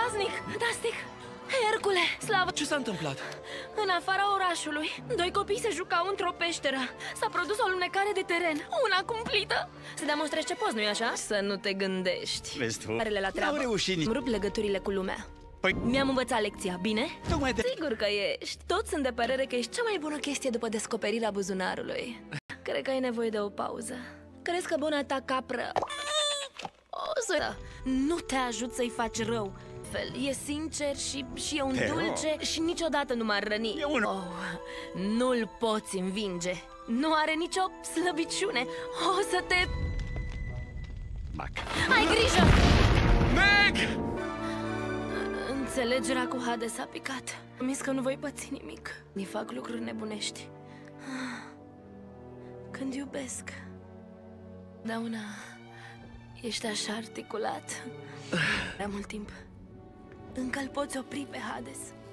praznic! Dastic! Hercule! Slavă! Ce s-a întâmplat? În afara orașului, doi copii se jucau într-o peșteră. S-a produs o alunecare de teren, una cumplită. Să demonstrezi ce poți, nu-i așa? Să nu te gândești. Vezi tu? Arele la treabă. N-au reușit nici... Îmi rup legăturile cu lumea. Păi... Mi-am învățat lecția, bine? Tocmai de... Sigur că ești. Toți sunt de părere că ești cea mai bună chestie după descoperirea buzunarului. Cred că ai nevoie de o pauză. Crezi că bona ta capră o să... Nu te ajut să-i faci rău. E sincer și e un dulce și niciodată nu m-ar răni. Nu-l poți învinge. Nu are nicio slăbiciune. O să te... Mac. Ai grijă! Meg! Înțelegerea cu Hades a picat. Mis că nu voi păți nimic. Îi fac lucruri nebunești. Când iubesc. Dauna, ești așa articulat. Prea mult timp. Încă îl poți opri pe Hades.